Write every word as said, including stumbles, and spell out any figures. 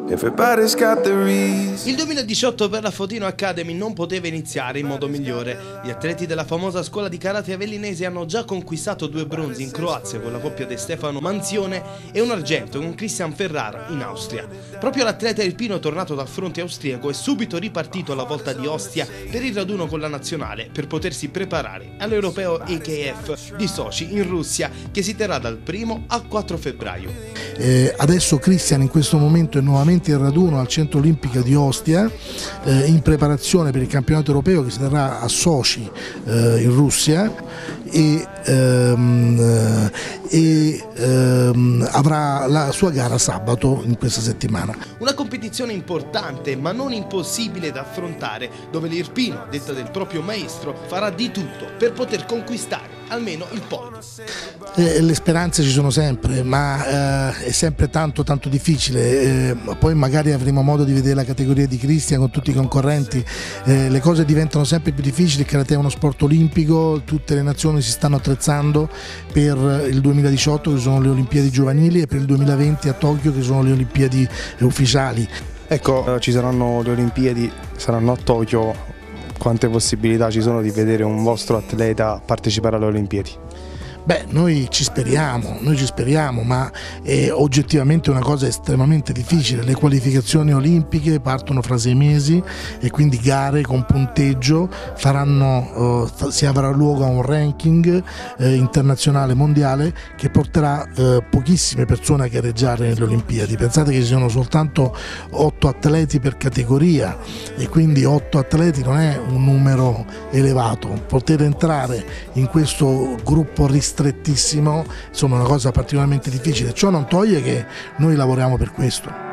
Everybody's got the reason. Il duemiladiciotto per la Fotino Academy non poteva iniziare in modo migliore. Gli atleti della famosa scuola di karate avellinese hanno già conquistato due bronzi in Croazia con la coppia di Stefano Manzione e un argento con Christian Ferrara in Austria. Proprio l'atleta irpino, tornato dal fronte austriaco, è subito ripartito alla volta di Ostia per il raduno con la nazionale per potersi preparare all'Europeo E K F di Sochi in Russia, che si terrà dal primo al quattro febbraio. Eh, adesso Christian in questo momento è nuovamente in raduno al centro olimpico di Ostia, eh, in preparazione per il campionato europeo che si terrà a Sochi eh, in Russia e, ehm, e ehm, avrà la sua gara sabato in questa settimana. Una competizione importante ma non impossibile da affrontare, dove l'irpino, detta del proprio maestro, farà di tutto per poter conquistare almeno il podio. Eh, le speranze ci sono sempre, ma eh, è sempre tanto tanto difficile, eh, poi magari avremo modo di vedere la categoria di Christian con tutti i concorrenti, eh, le cose diventano sempre più difficili, il karate è uno sport olimpico, tutte le nazioni si stanno attrezzando per il duemiladiciotto che sono le Olimpiadi giovanili e per il duemilaventi a Tokyo che sono le Olimpiadi ufficiali. Ecco, ci saranno le Olimpiadi, saranno a Tokyo, quante possibilità ci sono di vedere un vostro atleta partecipare alle Olimpiadi? Beh, noi ci speriamo, noi ci speriamo, ma è oggettivamente una cosa estremamente difficile. Le qualificazioni olimpiche partono fra sei mesi e quindi gare con punteggio faranno, eh, si avrà luogo a un ranking eh, internazionale mondiale che porterà eh, pochissime persone a gareggiare nelle Olimpiadi. Pensate che ci sono soltanto otto atleti per categoria e quindi otto atleti non è un numero elevato. Poter entrare in questo gruppo ristretto strettissimo, insomma, una cosa particolarmente difficile. Ciò non toglie che noi lavoriamo per questo.